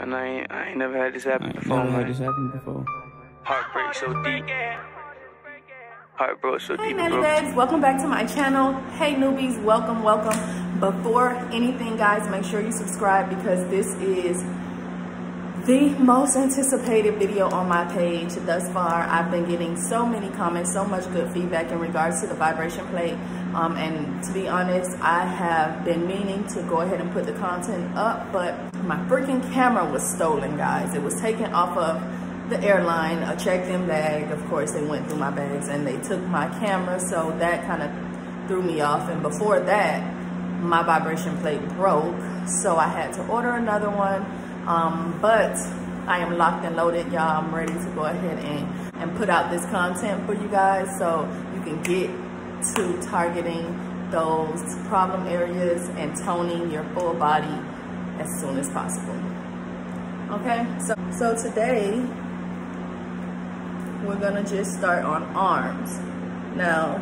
And I ain't never had this happen before, man. Heartbreak so deep. Heartbreak so deep. Hey Nelly babes, welcome back to my channel. Hey newbies, welcome, welcome. Before anything guys, make sure you subscribe because this is the most anticipated video on my page thus far. I've been getting so many comments, so much good feedback in regards to the vibration plate. And to be honest, I have been meaning to go ahead and put the content up, but my freaking camera was stolen, guys. It was taken off of the airline, a checked-in bag. Of course, they went through my bags and they took my camera, so that kind of threw me off. And before that, my vibration plate broke, so I had to order another one. But I am locked and loaded, y'all. I'm ready to go ahead and put out this content for you guys so you can get to targeting those problem areas and toning your full body as soon as possible. Okay, so today we're gonna just start on arms. Now,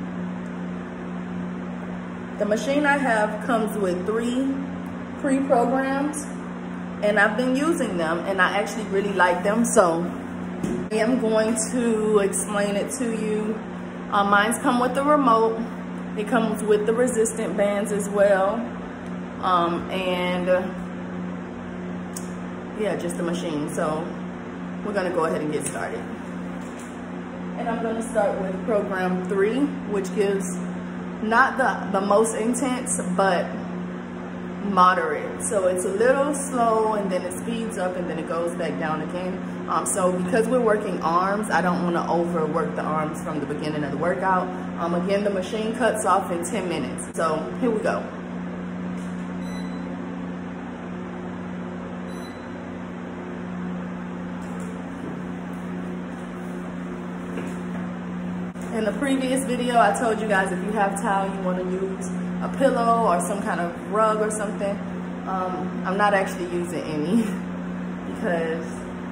the machine I have comes with 3 pre-programs, and I've been using them and I actually really like them, so I am going to explain it to you. Mine's come with the remote. It comes with the resistant bands as well, and yeah, just the machine. So we're gonna go ahead and get started. And I'm gonna start with program 3, which gives not the most intense, but moderate. So it's a little slow and then it speeds up and then it goes back down again. So because we're working arms, I don't want to overwork the arms from the beginning of the workout. Again, the machine cuts off in 10 minutes. So here we go. In the previous video, I told you guys if you have towel, you want to use a pillow or some kind of rug or something. I'm not actually using any because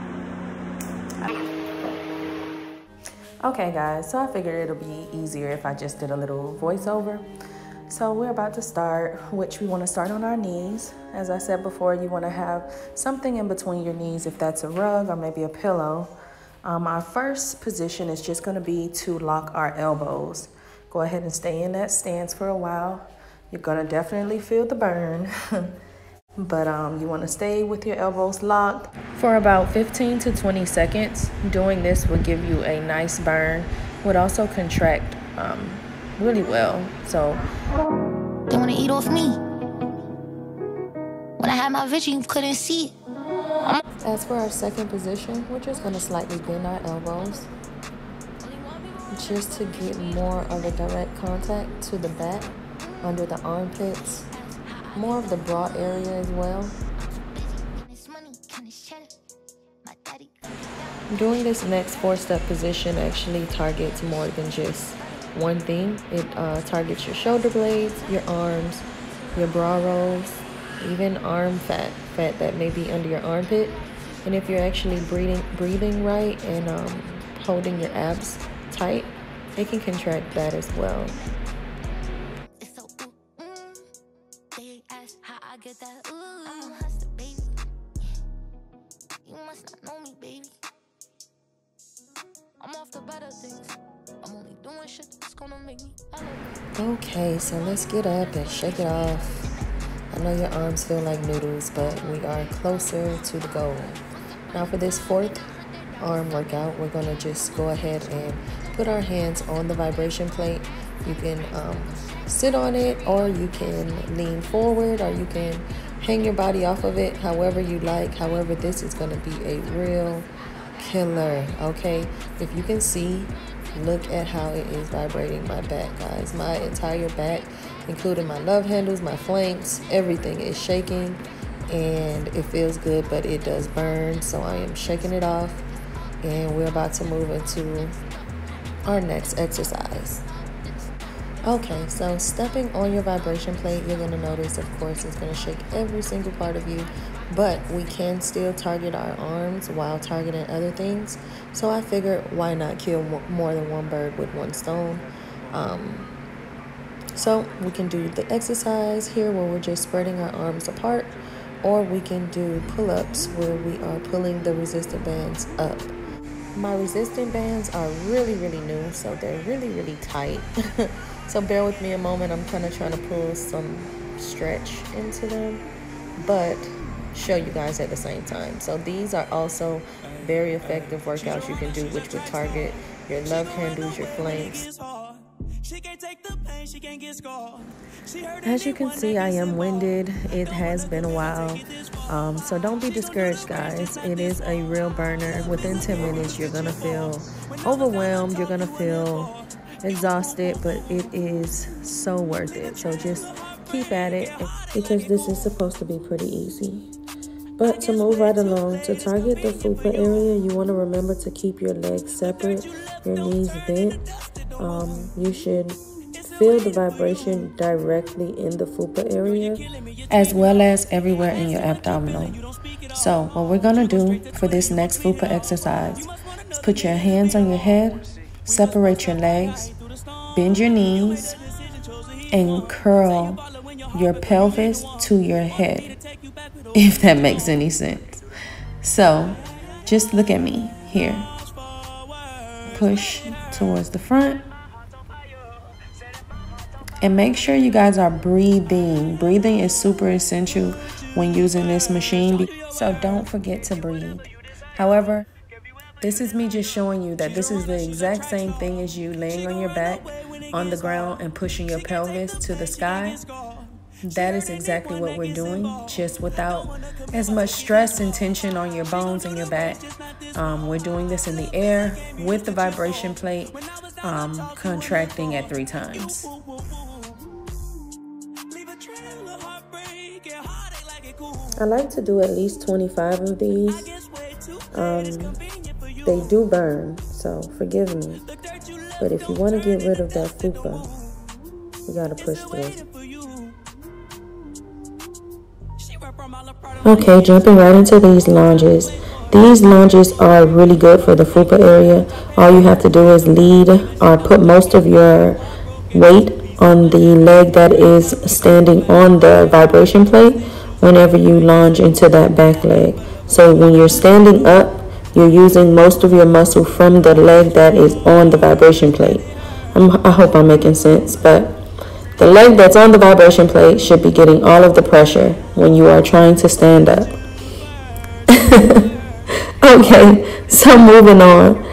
okay guys, so I figured it'll be easier if I just did a little voiceover. So we're about to start, which we want to start on our knees. As I said before, you want to have something in between your knees, if that's a rug or maybe a pillow. Our first position is just going to be to lock our elbows. Go ahead and stay in that stance for a while. You're going to definitely feel the burn, but you want to stay with your elbows locked for about 15 to 20 seconds. Doing this will give you a nice burn, would also contract really well. So they want to eat off me. When I had my vision, you couldn't see it. As for our second position, we're just going to slightly bend our elbows just to get more of a direct contact to the back, under the armpits, more of the broad area as well. Doing this next 4-step position actually targets more than just one thing. It targets your shoulder blades, your arms, your bra rolls, even arm fat that may be under your armpit. And if you're actually breathing right and holding your abs tight, it can contract that as well. Okay, so let's get up and shake it off. I know your arms feel like noodles, but we are closer to the goal. Now for this 4th arm workout, we're gonna just go ahead and put our hands on the vibration plate. You can sit on it, or you can lean forward, or you can hang your body off of it, however you like. However, this is gonna be a real killer, okay? If you can see, look at how it is vibrating my back, guys. My entire back, including my love handles, my flanks, everything is shaking, and it feels good, but it does burn. So I am shaking it off, and we're about to move into our next exercise. Okay, so stepping on your vibration plate, you're going to notice, of course, it's going to shake every single part of you, but we can still target our arms while targeting other things. So I figured, why not kill more than one bird with one stone? So we can do the exercise here where we're just spreading our arms apart or we can do pull-ups where we are pulling the resistant bands up. My resistant bands are really new, so they're really tight. So bear with me a moment. I'm kind of trying to pull some stretch into them, but show you guys at the same time. So these are also very effective workouts you can do, which would target your love handles, your flanks. As you can see, I am winded. It has been a while. So don't be discouraged, guys. It is a real burner. Within 10 minutes, you're gonna feel overwhelmed. You're gonna feel exhausted, but it is so worth it. So just keep at it, because this is supposed to be pretty easy. But to move right along, to target the FUPA area, you want to remember to keep your legs separate, your knees bent. You should feel the vibration directly in the FUPA area, as well as everywhere in your abdominal. So what we're going to do for this next FUPA exercise is put your hands on your head, separate your legs, bend your knees, and curl your pelvis to your head, if that makes any sense. So just look at me here. Push towards the front. And make sure you guys are breathing. Breathing is super essential when using this machine, so don't forget to breathe. However, this is me just showing you that this is the exact same thing as you laying on your back on the ground and pushing your pelvis to the sky. That is exactly what we're doing, just without as much stress and tension on your bones and your back. We're doing this in the air with the vibration plate contracting at 3 times. I like to do at least 25 of these. They do burn, so forgive me. But if you want to get rid of that FUPA, you gotta push through. Okay, jumping right into these lunges. These lunges are really good for the FUPA area. All you have to do is lead or put most of your weight on the leg that is standing on the vibration plate whenever you lunge into that back leg. So when you're standing up, you're using most of your muscle from the leg that is on the vibration plate. I hope I'm making sense, but the leg that's on the vibration plate should be getting all of the pressure when you are trying to stand up. Okay, so moving on.